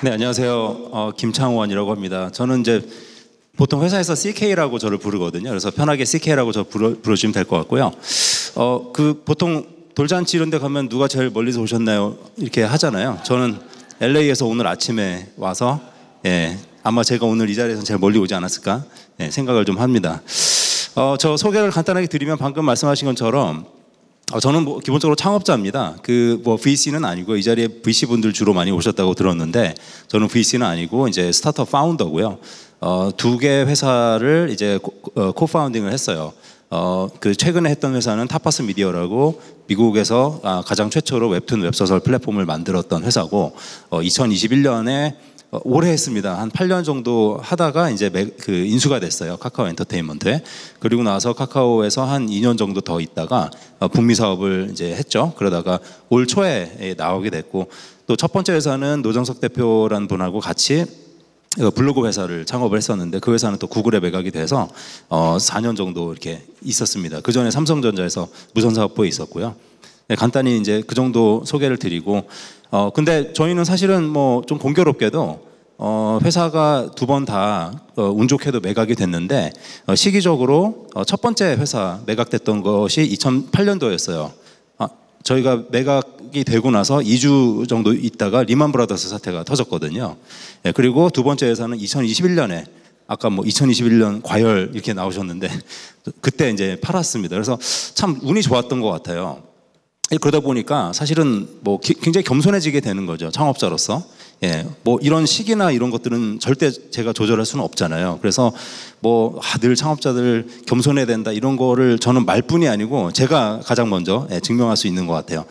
네, 안녕하세요. 김창원이라고 합니다. 저는 이제 보통 회사에서 CK라고 저를 부르거든요. 그래서 편하게 CK라고 저 부르시면 될 것 같고요. 보통 돌잔치 이런 데 가면 누가 제일 멀리서 오셨나요? 이렇게 하잖아요. 저는 LA에서 오늘 아침에 와서, 아마 제가 오늘 이 자리에서 제일 멀리 오지 않았을까 생각을 좀 합니다. 저 소개를 간단하게 드리면 방금 말씀하신 것처럼 저는 기본적으로 창업자입니다. VC는 아니고, 이 자리에 VC 분들 주로 많이 오셨다고 들었는데, 저는 VC는 아니고 이제 스타트업 파운더고요. 2개 회사를 이제 코파운딩을 했어요. 최근에 했던 회사는 타파스 미디어라고 미국에서 가장 최초로 웹툰 웹소설 플랫폼을 만들었던 회사고, 2021년에 오래 했습니다. 한 8년 정도 하다가 이제 인수가 됐어요. 카카오 엔터테인먼트에. 그리고 나서 카카오에서 한 2년 정도 더 있다가 북미 사업을 이제 했죠. 그러다가 올 초에 나오게 됐고, 또 첫 번째 회사는 노정석 대표라는 분하고 같이 블로그 회사를 창업을 했었는데, 그 회사는 또 구글에 매각이 돼서 4년 정도 이렇게 있었습니다. 그 전에 삼성전자에서 무선사업부에 있었고요. 간단히 이제 그 정도 소개를 드리고, 근데 저희는 사실은 좀 공교롭게도 회사가 2번 다 운 좋게도 매각이 됐는데, 시기적으로 첫 번째 회사 매각됐던 것이 2008년도였어요. 저희가 매각이 되고 나서 2주 정도 있다가 리만 브라더스 사태가 터졌거든요. 그리고 두 번째 회사는 2021년에 아까 2021년 과열 이렇게 나오셨는데, 그때 이제 팔았습니다. 그래서 참 운이 좋았던 것 같아요. 그러다 보니까 사실은 굉장히 겸손해지게 되는 거죠, 창업자로서. 이런 시기나 이런 것들은 절대 제가 조절할 수는 없잖아요. 그래서 늘 창업자들 겸손해야 된다 이런 거를 저는 말뿐이 아니고 제가 가장 먼저 증명할 수 있는 것 같아요.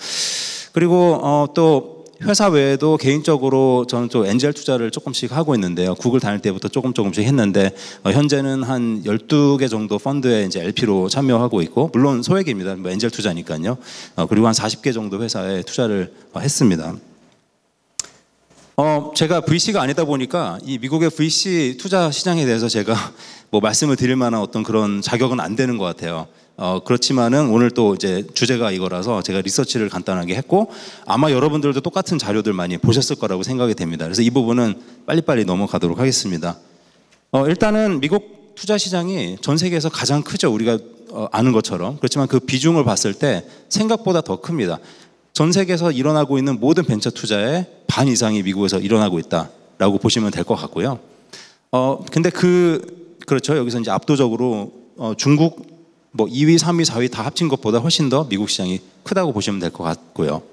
그리고 또 회사 외에도 개인적으로 저는 또 엔젤 투자를 조금씩 하고 있는데요. 구글 다닐 때부터 조금씩 했는데, 현재는 한 12개 정도 펀드에 이제 LP로 참여하고 있고, 물론 소액입니다. 엔젤 투자니까요. 그리고 한 40개 정도 회사에 투자를 했습니다. 제가 VC가 아니다 보니까 이 미국의 VC 투자 시장에 대해서 제가 말씀을 드릴 만한 어떤 그런 자격은 안 되는 것 같아요. 그렇지만은 오늘 또 이제 주제가 이거라서 제가 리서치를 간단하게 했고, 아마 여러분들도 똑같은 자료들 많이 보셨을 거라고 생각이 됩니다. 그래서 이 부분은 빨리빨리 넘어가도록 하겠습니다. 일단은 미국 투자 시장이 전 세계에서 가장 크죠. 우리가 아는 것처럼. 그렇지만 그 비중을 봤을 때 생각보다 더 큽니다. 전 세계에서 일어나고 있는 모든 벤처 투자의 반 이상이 미국에서 일어나고 있다라고 보시면 될 것 같고요. 근데 그렇죠. 여기서 이제 압도적으로 중국 2위, 3위, 4위 다 합친 것보다 훨씬 더 미국 시장이 크다고 보시면 될 것 같고요.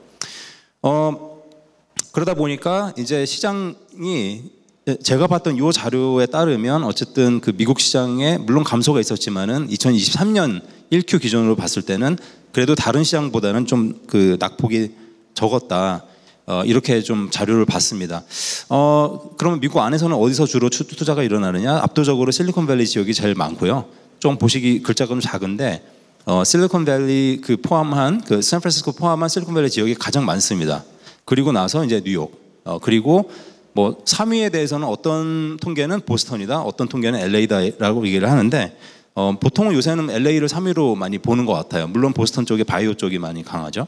그러다 보니까 이제 시장이, 제가 봤던 이 자료에 따르면 어쨌든 그 미국 시장에 물론 감소가 있었지만은 2023년 1Q 기준으로 봤을 때는 그래도 다른 시장보다는 좀 낙폭이 적었다. 이렇게 좀 자료를 봤습니다. 그러면 미국 안에서는 어디서 주로 투자가 일어나느냐? 압도적으로 실리콘밸리 지역이 제일 많고요. 좀 보시기 글자가 좀 작은데, 실리콘밸리 포함한 샌프란시스코 포함한 실리콘밸리 지역이 가장 많습니다. 그리고 나서 이제 뉴욕, 그리고 3위에 대해서는 어떤 통계는 보스턴이다, 어떤 통계는 LA다라고 얘기를 하는데, 보통은 요새는 LA를 3위로 많이 보는 것 같아요. 물론 보스턴 쪽에 바이오 쪽이 많이 강하죠.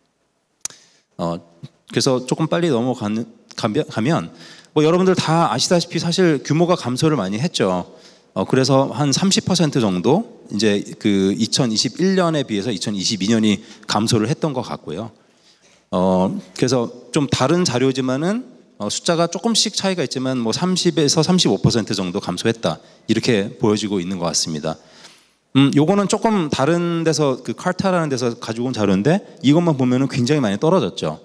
그래서 조금 빨리 넘어가면 여러분들 다 아시다시피 사실 규모가 감소를 많이 했죠. 그래서 한 30% 정도 이제 2021년에 비해서 2022년이 감소를 했던 것 같고요. 그래서 좀 다른 자료지만은 숫자가 조금씩 차이가 있지만 30에서 35% 정도 감소했다, 이렇게 보여지고 있는 것 같습니다. 요거는 조금 다른 데서 카르타라는 데서 가지고 온 자료인데, 이것만 보면은 굉장히 많이 떨어졌죠.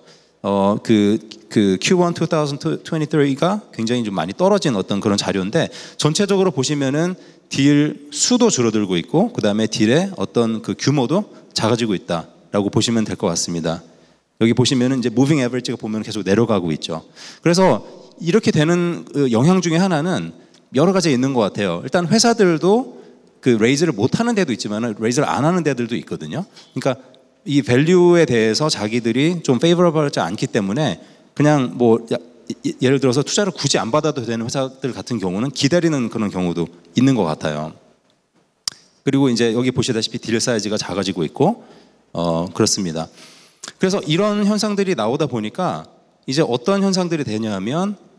Q1 2023가 굉장히 좀 많이 떨어진 어떤 그런 자료인데, 전체적으로 보시면은 딜 수도 줄어들고 있고, 그 다음에 딜의 어떤 규모도 작아지고 있다라고 보시면 될 것 같습니다. 여기 보시면은 이제 무빙 에버리지가 보면 계속 내려가고 있죠. 그래서 이렇게 되는 영향 중에 하나는 여러 가지 있는 것 같아요. 일단 회사들도 레이즈를 못 하는 데도 있지만 레이즈를 안 하는 데들도 있거든요. 그러니까 이 밸류에 대해서 자기들이 좀 페이버러블하지 않기 때문에 그냥 예를 들어서 투자를 굳이 안 받아도 되는 회사들 같은 경우는 기다리는 그런 경우도 있는 것 같아요. 그리고 이제 여기 보시다시피 딜 사이즈가 작아지고 있고, 그렇습니다. 그래서 이런 현상들이 나오다 보니까 이제 어떤 현상들이 되냐 하면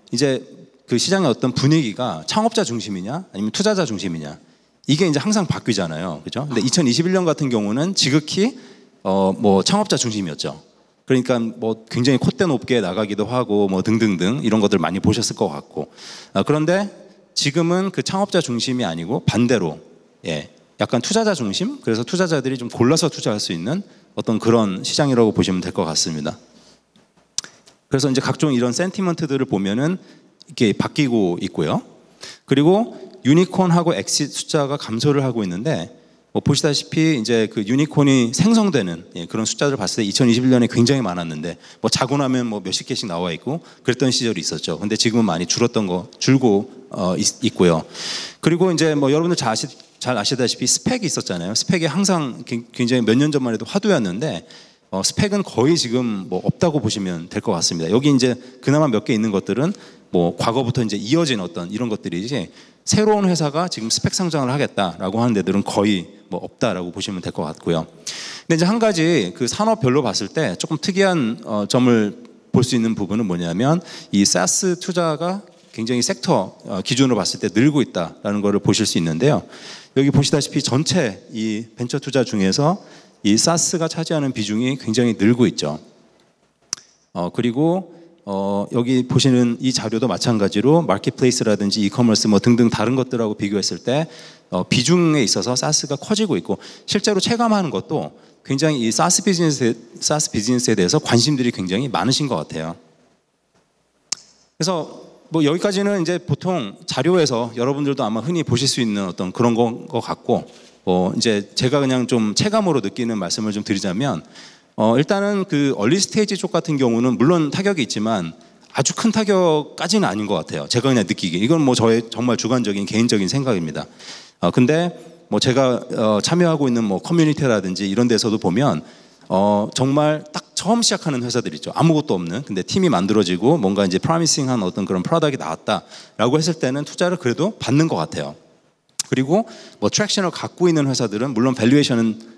이제 그 시장의 어떤 분위기가 창업자 중심이냐 아니면 투자자 중심이냐 이게 이제 항상 바뀌잖아요. 그죠? 근데 2021년 같은 경우는 지극히 뭐 창업자 중심이었죠. 그러니까 뭐 굉장히 콧대 높게 나가기도 하고 뭐 등등등 이런 것들 많이 보셨을 것 같고 그런데 지금은 그 창업자 중심이 아니고 반대로 예, 약간 투자자 중심 그래서 투자자들이 좀 골라서 투자할 수 있는 어떤 그런 시장이라고 보시면 될 것 같습니다. 그래서 이제 각종 이런 센티먼트들을 보면은 이렇게 바뀌고 있고요. 그리고 유니콘하고 엑싯 숫자가 감소를 하고 있는데 뭐 보시다시피 이제 그 유니콘이 생성되는 예, 그런 숫자를 봤을 때 2021년에 굉장히 많았는데 뭐 자고 나면 뭐 몇십 개씩 나와 있고 그랬던 시절이 있었죠. 근데 지금은 많이 줄고 있고요. 그리고 이제 뭐 여러분들 잘 아시다시피 스펙이 있었잖아요. 스펙이 항상 굉장히 몇 년 전만 해도 화두였는데 스펙은 거의 지금 뭐 없다고 보시면 될 것 같습니다. 여기 이제 그나마 몇 개 있는 것들은 뭐 과거부터 이제 이어진 어떤 이런 것들이지 새로운 회사가 지금 스펙 상장을 하겠다라고 하는 데들은 거의 뭐 없다라고 보시면 될 것 같고요. 근데 이제 한 가지 그 산업별로 봤을 때 조금 특이한 점을 볼 수 있는 부분은 뭐냐면 이 SaaS 투자가 굉장히 섹터 기준으로 봤을 때 늘고 있다라는 것을 보실 수 있는데요. 여기 보시다시피 전체 이 벤처 투자 중에서 이 SaaS가 차지하는 비중이 굉장히 늘고 있죠. 그리고 여기 보시는 이 자료도 마찬가지로 마켓플레이스라든지 이커머스 뭐 등등 다른 것들하고 비교했을 때 비중에 있어서 SaaS가 커지고 있고 실제로 체감하는 것도 굉장히 이 SaaS 비즈니스에 대해서 관심들이 굉장히 많으신 것 같아요. 그래서 뭐 여기까지는 이제 보통 자료에서 여러분들도 아마 흔히 보실 수 있는 어떤 그런 것 같고 이제 제가 그냥 좀 체감으로 느끼는 말씀을 좀 드리자면 일단은 그 얼리 스테이지 쪽 같은 경우는 물론 타격이 있지만 아주 큰 타격까지는 아닌 것 같아요. 제가 그냥 느끼기. 이건 뭐 저의 정말 주관적인 개인적인 생각입니다. 근데 뭐 제가 참여하고 있는 뭐 커뮤니티라든지 이런 데서도 보면 정말 딱 처음 시작하는 회사들 있죠. 아무것도 없는. 근데 팀이 만들어지고 뭔가 이제 프로미싱한 어떤 그런 프로덕이 나왔다라고 했을 때는 투자를 그래도 받는 것 같아요. 그리고 뭐 트랙션을 갖고 있는 회사들은 물론 밸류에이션은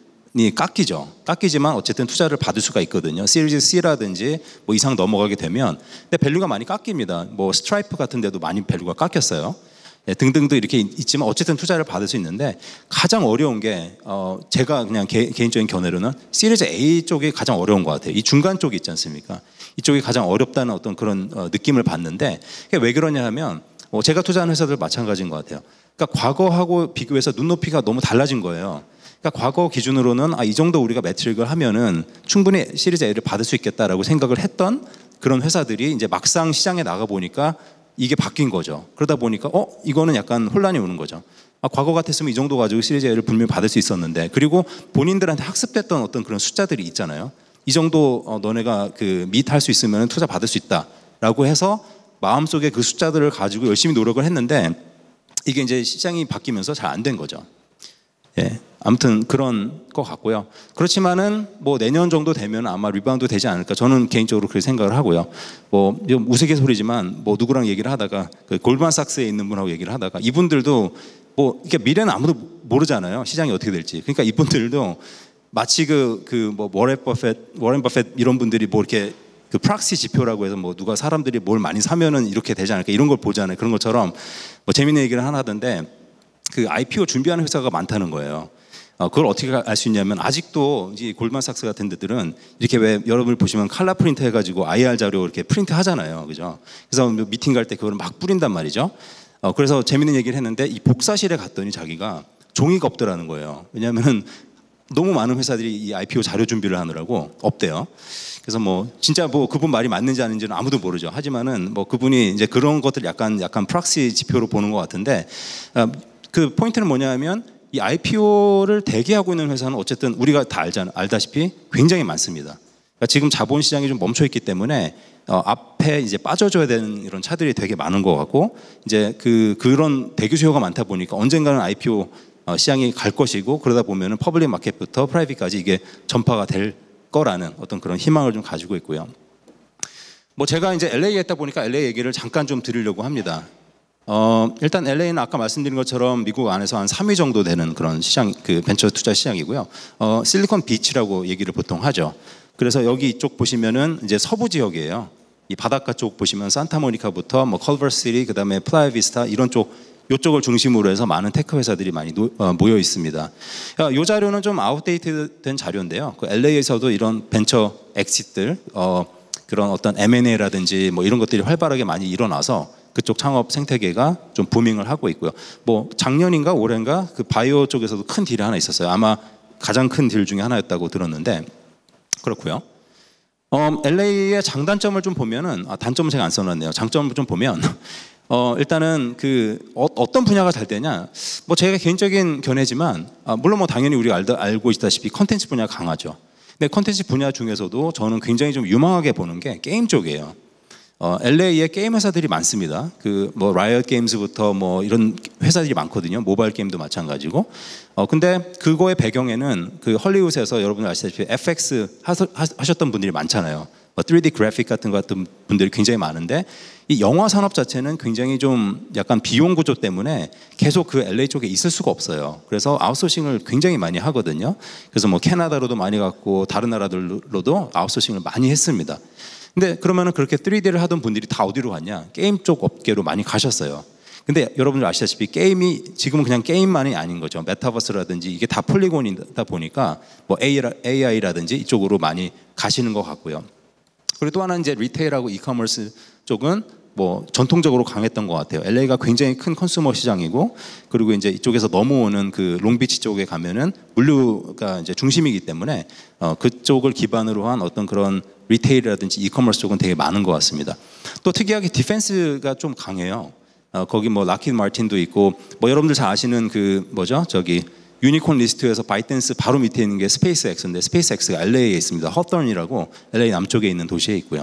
깎이지만 어쨌든 투자를 받을 수가 있거든요. 시리즈 C라든지 뭐 이상 넘어가게 되면 근데 밸류가 많이 깎입니다. 뭐 스트라이프 같은 데도 많이 밸류가 깎였어요. 네, 등등도 이렇게 있지만 어쨌든 투자를 받을 수 있는데 가장 어려운 게 제가 그냥 개인적인 견해로는 시리즈 A 쪽이 가장 어려운 것 같아요. 이 중간 쪽이 있지 않습니까? 이쪽이 가장 어렵다는 어떤 그런 느낌을 받는데 그게 왜 그러냐 하면 제가 투자하는 회사들 마찬가지인 것 같아요. 그러니까 과거하고 비교해서 눈높이가 너무 달라진 거예요. 그러니까 과거 기준으로는 이 정도 우리가 매트릭을 하면은 충분히 시리즈 A를 받을 수 있겠다라고 생각을 했던 그런 회사들이 이제 막상 시장에 나가 보니까 이게 바뀐 거죠. 그러다 보니까 이거는 약간 혼란이 오는 거죠. 과거 같았으면 이 정도 가지고 시리즈 A를 분명히 받을 수 있었는데 그리고 본인들한테 학습됐던 어떤 그런 숫자들이 있잖아요. 이 정도 너네가 그 미트할 수 있으면 투자 받을 수 있다라고 해서 마음속에 그 숫자들을 가지고 열심히 노력을 했는데 이게 이제 시장이 바뀌면서 잘 안 된 거죠. 예, 아무튼 그런 것 같고요. 그렇지만은 뭐 내년 정도 되면 아마 리바운드 되지 않을까. 저는 개인적으로 그렇게 생각을 하고요. 뭐 우스갯소리지만 뭐 누구랑 얘기를 하다가 그 골드만삭스에 있는 분하고 얘기를 하다가 이분들도 뭐 이게 미래는 아무도 모르잖아요. 시장이 어떻게 될지. 그러니까 이분들도 마치 뭐 워렌 버핏 이런 분들이 뭐 이렇게 그 프락시 지표라고 해서 뭐 누가 사람들이 뭘 많이 사면은 이렇게 되지 않을까 이런 걸 보잖아요. 그런 것처럼 뭐 재밌는 얘기를 하나 하던데 그 IPO 준비하는 회사가 많다는 거예요. 그걸 어떻게 알 수 있냐면 아직도 이제 골드만삭스 같은 데들은 이렇게 왜 여러분들 보시면 칼라 프린트 해가지고 IR 자료 이렇게 프린트 하잖아요, 그죠? 그래서 미팅 갈 때 그걸 막 뿌린단 말이죠. 그래서 재밌는 얘기를 했는데 이 복사실에 갔더니 자기가 종이가 없더라는 거예요. 왜냐하면 너무 많은 회사들이 이 IPO 자료 준비를 하느라고 없대요. 그래서 뭐 진짜 뭐 그분 말이 맞는지 아닌지는 아무도 모르죠. 하지만은 뭐 그분이 이제 그런 것들 약간 프락시 지표로 보는 것 같은데. 그 포인트는 뭐냐면 이 IPO를 대기하고 있는 회사는 어쨌든 우리가 다 알다시피 굉장히 많습니다. 그러니까 지금 자본 시장이 좀 멈춰 있기 때문에 앞에 이제 빠져줘야 되는 이런 차들이 되게 많은 것 같고 이제 그런 대기 수요가 많다 보니까 언젠가는 IPO 시장이 갈 것이고 그러다 보면은 퍼블릭 마켓부터 프라이빗까지 이게 전파가 될 거라는 어떤 그런 희망을 좀 가지고 있고요. 뭐 제가 이제 LA에 있다 보니까 LA 얘기를 잠깐 좀 드리려고 합니다. 일단 LA는 아까 말씀드린 것처럼 미국 안에서 한 3위 정도 되는 그런 시장, 그 벤처 투자 시장이고요. 실리콘 비치라고 얘기를 보통 하죠. 그래서 여기 이쪽 보시면은 이제 서부 지역이에요. 이 바닷가 쪽 보시면 산타모니카부터 뭐 컬버시티 그다음에 플라이비스타 이런 쪽 이쪽을 중심으로 해서 많은 테크 회사들이 많이 모여 있습니다. 이 자료는 좀 아웃데이트된 자료인데요. 그 LA에서도 이런 벤처 엑싯들 그런 어떤 M&A라든지 뭐 이런 것들이 활발하게 많이 일어나서 그쪽 창업 생태계가 좀 부밍을 하고 있고요. 뭐 작년인가 올해인가 그 바이오 쪽에서도 큰 딜이 하나 있었어요. 아마 가장 큰 딜 중에 하나였다고 들었는데 그렇고요. LA의 장단점을 좀 보면은 단점은 제가 안 써놨네요. 장점을 좀 보면 일단은 어떤 분야가 잘 되냐? 뭐 제가 개인적인 견해지만 물론 뭐 당연히 우리가 알고 있다시피 컨텐츠 분야가 강하죠. 근데 컨텐츠 분야 중에서도 저는 굉장히 좀 유망하게 보는 게 게임 쪽이에요. LA에 게임 회사들이 많습니다. 뭐 라이엇 게임즈부터 뭐 이런 회사들이 많거든요. 모바일 게임도 마찬가지고. 근데 그거의 배경에는 그 헐리우드에서 여러분들 아시다시피 FX 하셨던 분들이 많잖아요. 3D 그래픽 같은 분들이 굉장히 많은데 이 영화 산업 자체는 굉장히 좀 약간 비용 구조 때문에 계속 그 LA 쪽에 있을 수가 없어요. 그래서 아웃소싱을 굉장히 많이 하거든요. 그래서 뭐 캐나다로도 많이 갔고 다른 나라들로도 아웃소싱을 많이 했습니다. 근데 그러면은 그렇게 3D를 하던 분들이 다 어디로 갔냐? 게임 쪽 업계로 많이 가셨어요. 근데 여러분들 아시다시피 게임이 지금은 그냥 게임만이 아닌 거죠. 메타버스라든지 이게 다 폴리곤이다 보니까 뭐 AI라든지 이쪽으로 많이 가시는 것 같고요. 그리고 또 하나는 이제 리테일하고 이커머스 쪽은 뭐 전통적으로 강했던 것 같아요. LA가 굉장히 큰 컨슈머 시장이고 그리고 이제 이쪽에서 넘어오는 그 롱비치 쪽에 가면은 물류가 이제 중심이기 때문에 그쪽을 기반으로 한 어떤 그런 리테일이라든지 이커머스 쪽은 되게 많은 것 같습니다. 또 특이하게 디펜스가 좀 강해요. 거기 뭐 락히드 마틴도 있고 뭐 여러분들 잘 아시는 그 뭐죠? 저기 유니콘 리스트에서 바이든스 바로 밑에 있는 게 스페이스X인데 스페이스X가 LA에 있습니다. 허턴이라고 LA 남쪽에 있는 도시에 있고요.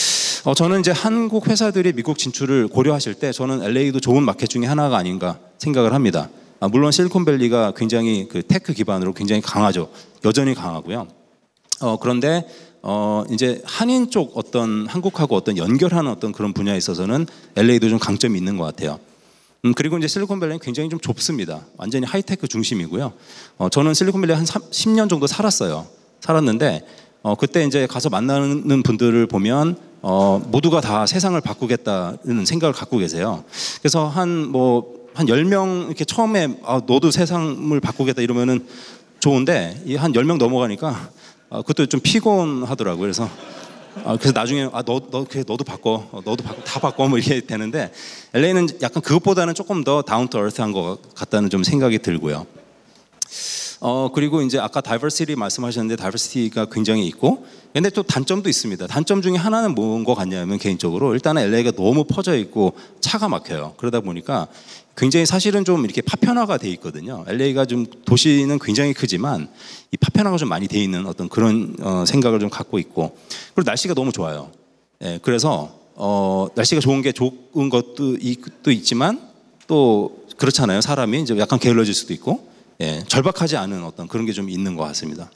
저는 이제 한국 회사들이 미국 진출을 고려하실 때 저는 LA도 좋은 마켓 중에 하나가 아닌가 생각을 합니다. 물론 실리콘밸리가 굉장히 그 테크 기반으로 굉장히 강하죠. 여전히 강하고요. 그런데 이제 한인 쪽 어떤 한국하고 어떤 연결하는 어떤 그런 분야에 있어서는 LA도 좀 강점이 있는 것 같아요. 그리고 이제 실리콘밸리는 굉장히 좀 좁습니다. 완전히 하이테크 중심이고요. 저는 실리콘밸리 한 10년 정도 살았는데 그때 이제 가서 만나는 분들을 보면 모두가 다 세상을 바꾸겠다는 생각을 갖고 계세요. 그래서 한 10명 이렇게 처음에 너도 세상을 바꾸겠다 이러면은 좋은데 한 10명 넘어가니까 그것도 좀 피곤하더라고요. 그래서 나중에 너도 바꿔 다 바꿔 뭐 이렇게 되는데 LA는 약간 그것보다는 조금 더 다운 투 얼스한 것 같다는 좀 생각이 들고요. 그리고 이제 아까 다이버시티 말씀하셨는데 다이버시티가 굉장히 있고 근데 또 단점도 있습니다. 단점 중에 하나는 뭔 것 같냐면 개인적으로 일단은 LA가 너무 퍼져 있고 차가 막혀요. 그러다 보니까 굉장히 사실은 좀 이렇게 파편화가 돼 있거든요. LA가 좀 도시는 굉장히 크지만 이 파편화가 좀 많이 돼 있는 어떤 그런 생각을 좀 갖고 있고 그리고 날씨가 너무 좋아요. 예, 그래서 날씨가 좋은 게 좋은 것도 있지만 또 그렇잖아요. 사람이 이제 약간 게을러질 수도 있고 예, 절박하지 않은 어떤 그런 게 좀 있는 것 같습니다.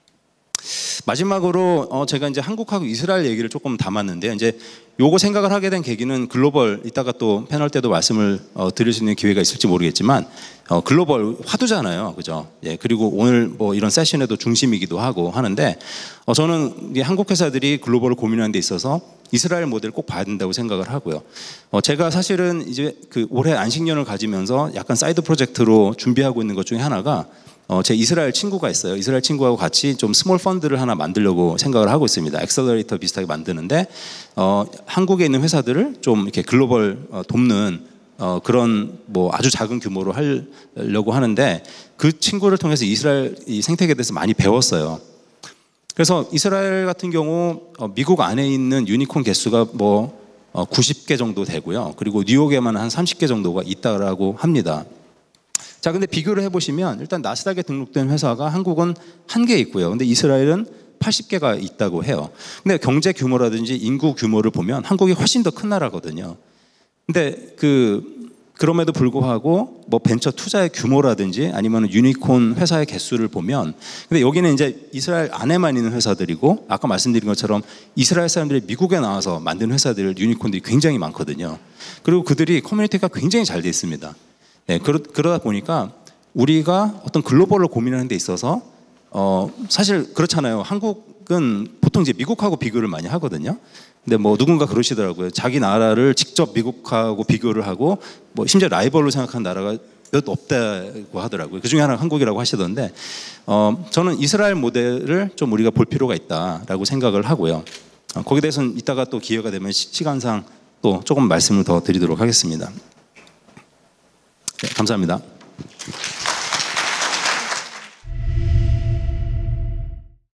마지막으로 제가 이제 한국하고 이스라엘 얘기를 조금 담았는데 이제 요거 생각을 하게 된 계기는 글로벌 이따가 또 패널 때도 말씀을 드릴 수 있는 기회가 있을지 모르겠지만 글로벌 화두잖아요, 그죠? 예, 그리고 오늘 뭐 이런 세션에도 중심이기도 하고 하는데 저는 한국 회사들이 글로벌을 고민하는 데 있어서 이스라엘 모델을 꼭 봐야 된다고 생각을 하고요. 제가 사실은 이제 그 올해 안식년을 가지면서 약간 사이드 프로젝트로 준비하고 있는 것 중에 하나가 제 이스라엘 친구가 있어요. 이스라엘 친구하고 같이 좀 스몰 펀드를 하나 만들려고 생각을 하고 있습니다. 엑셀러레이터 비슷하게 만드는데 한국에 있는 회사들을 좀 이렇게 글로벌 돕는 그런 뭐 아주 작은 규모로 하려고 하는데 그 친구를 통해서 이스라엘 이 생태계에 대해서 많이 배웠어요. 그래서 이스라엘 같은 경우 미국 안에 있는 유니콘 개수가 뭐 90개 정도 되고요. 그리고 뉴욕에만 한 30개 정도가 있다라고 합니다. 자, 근데 비교를 해보시면 일단 나스닥에 등록된 회사가 한국은 1개 있고요. 근데 이스라엘은 80개가 있다고 해요. 근데 경제 규모라든지 인구 규모를 보면 한국이 훨씬 더 큰 나라거든요. 근데 그럼에도 불구하고 뭐 벤처 투자의 규모라든지 아니면 유니콘 회사의 개수를 보면 근데 여기는 이제 이스라엘 안에만 있는 회사들이고 아까 말씀드린 것처럼 이스라엘 사람들이 미국에 나와서 만든 회사들 유니콘들이 굉장히 많거든요. 그리고 그들이 커뮤니티가 굉장히 잘 돼 있습니다. 네, 그러다 보니까 우리가 어떤 글로벌을 고민하는 데 있어서 사실 그렇잖아요. 한국은 보통 이제 미국하고 비교를 많이 하거든요. 근데 뭐 누군가 그러시더라고요. 자기 나라를 직접 미국하고 비교를 하고 뭐 심지어 라이벌로 생각하는 나라가 몇 없다고 하더라고요. 그 중에 하나가 한국이라고 하시던데 저는 이스라엘 모델을 좀 우리가 볼 필요가 있다라고 생각을 하고요. 거기에 대해서는 이따가 또 기회가 되면 시간상 또 조금 말씀을 더 드리도록 하겠습니다. 네, 감사합니다.